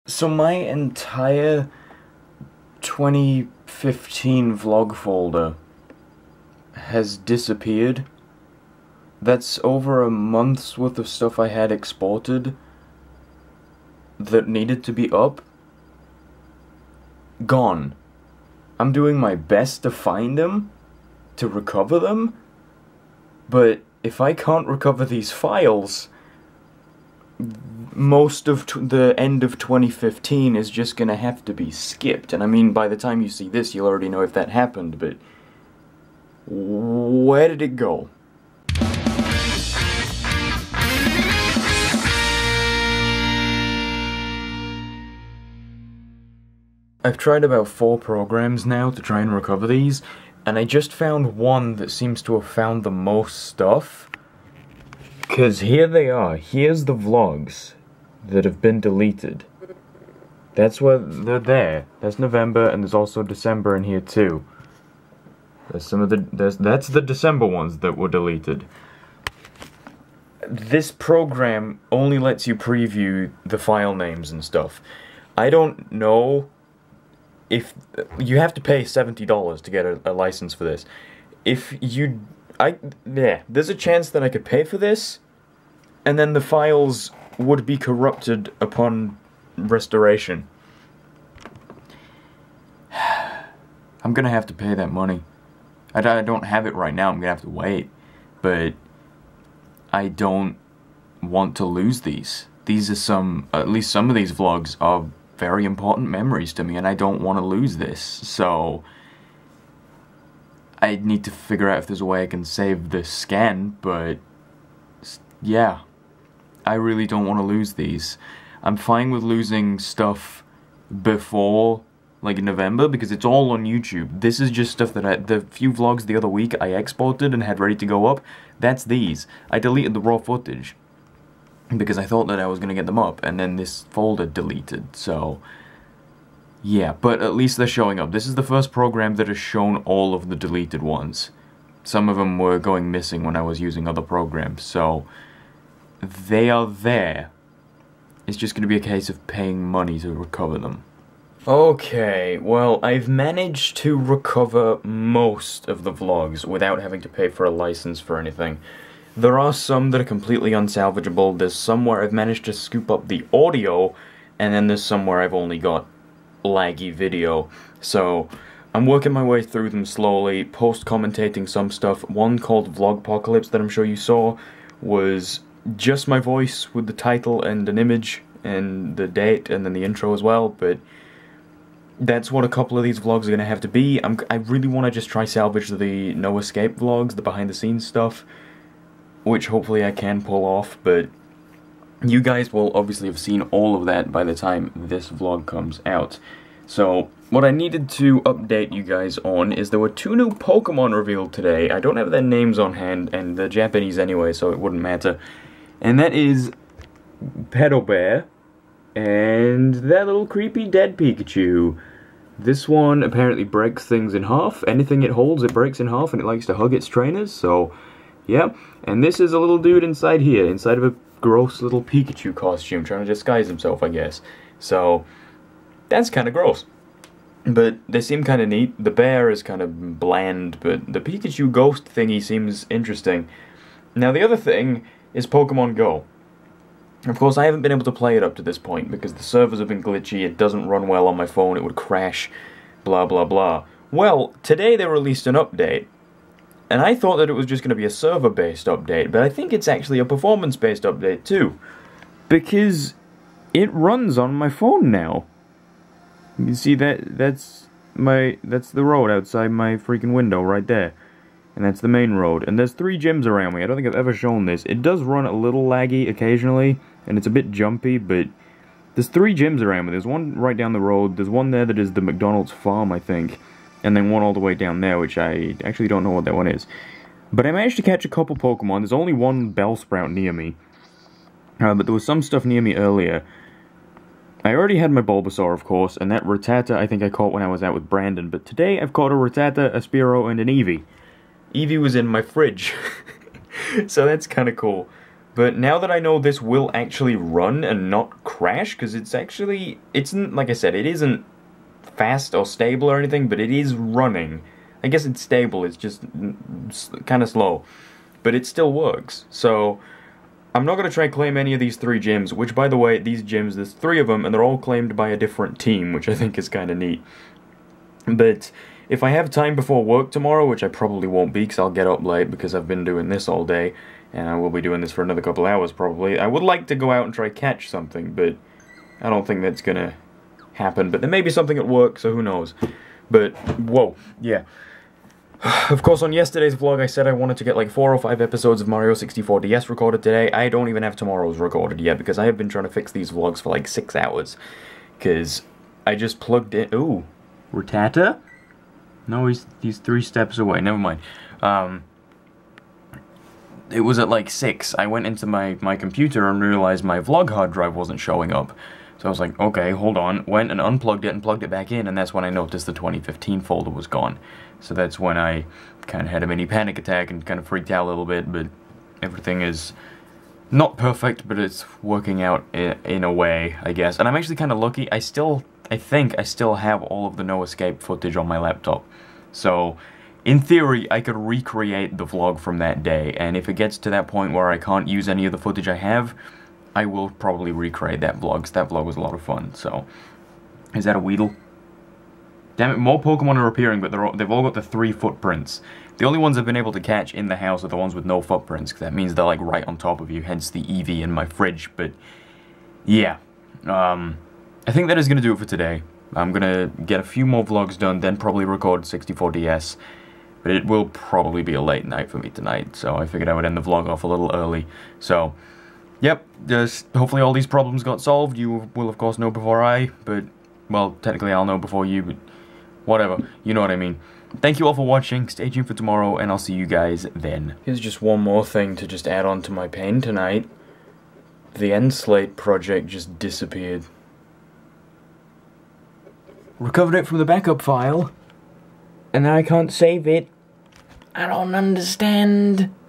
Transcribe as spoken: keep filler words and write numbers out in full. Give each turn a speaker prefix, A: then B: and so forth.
A: So my entire twenty fifteen vlog folder has disappeared. That's over a month's worth of stuff I had exported that needed to be up. Gone. I'm doing my best to find them, to recover them, but if I can't recover these files, most of t the end of twenty fifteen is just gonna have to be skipped. And I mean, by the time you see this, you'll already know if that happened, but where did it go? I've tried about four programs now to try and recover these, and I just found one that seems to have found the most stuff. Cause here they are, here's the vlogs that have been deleted. That's where they're there. That's November, and there's also December in here too. There's some of the, there's, that's the December ones that were deleted. This program only lets you preview the file names and stuff. I don't know if, you have to pay seventy dollars to get a, a license for this. If you, I, yeah, there's a chance that I could pay for this, and then the files would be corrupted upon restoration. I'm gonna have to pay that money. I, I don't have it right now, I'm gonna have to wait. But I don't want to lose these. These are some, at least some of these vlogs are very important memories to me, and I don't want to lose this. So I need to figure out if there's a way I can save the scan, but yeah, I really don't want to lose these. I'm fine with losing stuff before, like, November, because it's all on YouTube. This is just stuff that I, the few vlogs the other week I exported and had ready to go up, that's these. I deleted the raw footage because I thought that I was going to get them up, and then this folder deleted, so yeah, but at least they're showing up. This is the first program that has shown all of the deleted ones. Some of them were going missing when I was using other programs, so they are there. It's just going to be a case of paying money to recover them. Okay, well, I've managed to recover most of the vlogs without having to pay for a license for anything. There are some that are completely unsalvageable. There's some where I've managed to scoop up the audio, and then there's some where I've only got laggy video. So I'm working my way through them slowly, post-commentating some stuff. One called Vlogpocalypse that I'm sure you saw was just my voice with the title and an image and the date and then the intro as well, but that's what a couple of these vlogs are going to have to be. I'm, I really want to just try salvage the No Escape vlogs, the behind-the-scenes stuff, which hopefully I can pull off, but you guys will obviously have seen all of that by the time this vlog comes out. So, what I needed to update you guys on is there were two new Pokemon revealed today. I don't have their names on hand, and they're Japanese anyway, so it wouldn't matter. And that is Pedobear and that little creepy dead Pikachu. This one apparently breaks things in half. Anything it holds, it breaks in half, and it likes to hug its trainers, so yeah. And this is a little dude inside here, inside of a gross little Pikachu costume, trying to disguise himself, I guess. So that's kind of gross. But they seem kind of neat. The bear is kind of bland, but the Pikachu ghost thingy seems interesting. Now the other thing is Pokemon Go. Of course, I haven't been able to play it up to this point because the servers have been glitchy, it doesn't run well on my phone, it would crash, blah blah blah. Well, today they released an update, and I thought that it was just going to be a server-based update, but I think it's actually a performance-based update too, because it runs on my phone now. You can see that that's my that's the road outside my freaking window right there. And that's the main road. And there's three gyms around me. I don't think I've ever shown this. It does run a little laggy occasionally, and it's a bit jumpy, but there's three gyms around me. There's one right down the road. There's one there that is the McDonald's farm, I think. And then one all the way down there, which I actually don't know what that one is. But I managed to catch a couple Pokemon. There's only one Bellsprout near me. Uh, but there was some stuff near me earlier. I already had my Bulbasaur, of course, and that Rattata I think I caught when I was out with Brandon. But today I've caught a Rattata, a Spearow, and an Eevee. Eevee was in my fridge, so that's kind of cool. But now that I know this will actually run and not crash, because it's actually, it's not, like I said, it isn't fast or stable or anything, but it is running. I guess it's stable, it's just kind of slow. But it still works, so I'm not going to try and claim any of these three gyms, which, by the way, these gyms, there's three of them, and they're all claimed by a different team, which I think is kind of neat. But if I have time before work tomorrow, which I probably won't be, because I'll get up late because I've been doing this all day, and I will be doing this for another couple hours probably, I would like to go out and try catch something, but I don't think that's going to happen. But there may be something at work, so who knows. But, whoa, yeah. Of course, on yesterday's vlog, I said I wanted to get like four or five episodes of Mario sixty-four D S recorded today. I don't even have tomorrow's recorded yet, because I have been trying to fix these vlogs for like six hours. Because I just plugged in... Ooh. Rattata? No, he's, he's three steps away. Never mind. Um... It was at like six. I went into my, my computer and realized my vlog hard drive wasn't showing up. So I was like, okay, hold on. Went and unplugged it and plugged it back in, and that's when I noticed the twenty fifteen folder was gone. So that's when I kind of had a mini panic attack and kind of freaked out a little bit, but everything is not perfect, but it's working out in, in a way, I guess. And I'm actually kind of lucky. I still, I think I still have all of the No Escape footage on my laptop. So in theory, I could recreate the vlog from that day, and if it gets to that point where I can't use any of the footage I have, I will probably recreate that vlog, because that vlog was a lot of fun, so... Is that a Weedle? Damn it, more Pokemon are appearing, but they're all, they've all got the three footprints. The only ones I've been able to catch in the house are the ones with no footprints, because that means they're like right on top of you, hence the Eevee in my fridge, but... Yeah. Um... I think that is going to do it for today. I'm going to get a few more vlogs done, then probably record sixty-four D S. But it will probably be a late night for me tonight, so I figured I would end the vlog off a little early. So, yep, just hopefully all these problems got solved. You will, of course, know before I, but, well, technically I'll know before you, but whatever. You know what I mean. Thank you all for watching. Stay tuned for tomorrow, and I'll see you guys then. Here's just one more thing to just add on to my pain tonight. The Endslate project just disappeared. Recovered it from the backup file, and now I can't save it. I don't understand.